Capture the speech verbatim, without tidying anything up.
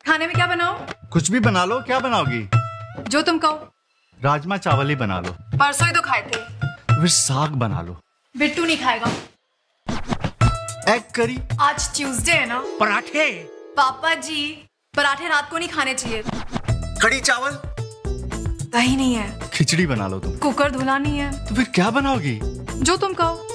खाने में क्या बनाओ? कुछ भी बना लो। क्या बनाओगी? जो तुम कहो। राजमा चावल ही बना लो। परसों ही तो खाए थे। फिर साग बना लो। बिट्टू नहीं खाएगा। Egg curry. आज ट्यूसडे है ना। पराठे। पापा जी पराठे रात को नहीं खाने चाहिए। कड़ी चावल। दही नहीं है। खिचड़ी बना लो तुम। कुकर धुला नहीं है। तो फिर क्या बनाओगी? जो तुम कहो।